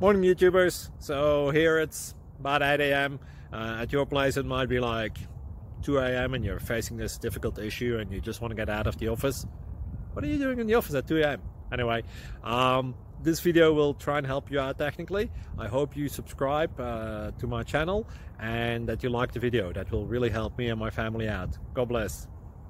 Morning YouTubers. So here it's about 8 a.m. At your place it might be like 2 a.m. and you're facing this difficult issue and you just want to get out of the office. What are you doing in the office at 2 a.m.? Anyway, this video will try and help you out technically. I hope you subscribe to my channel and that you like the video. That will really help me and my family out. God bless.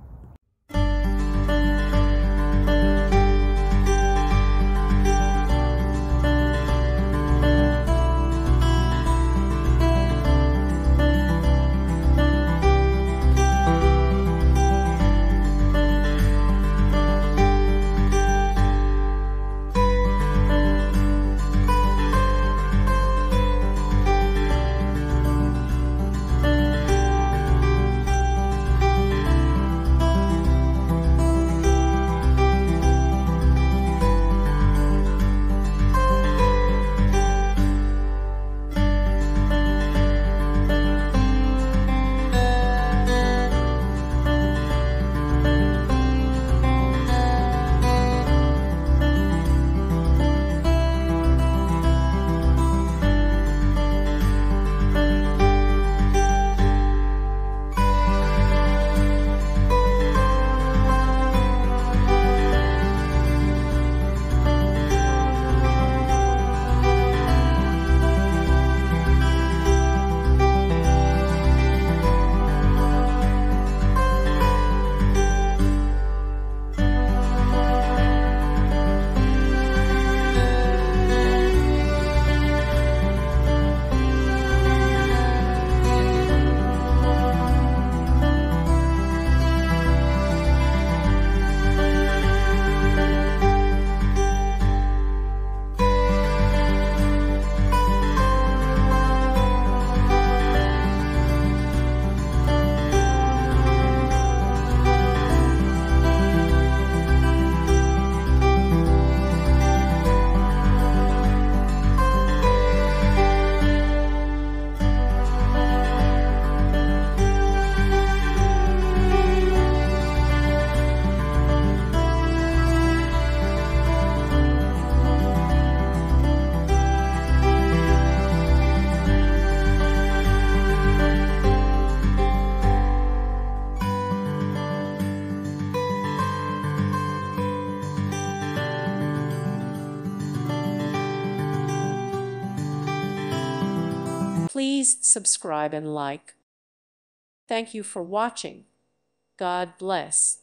Please subscribe and like. Thank you for watching. God bless.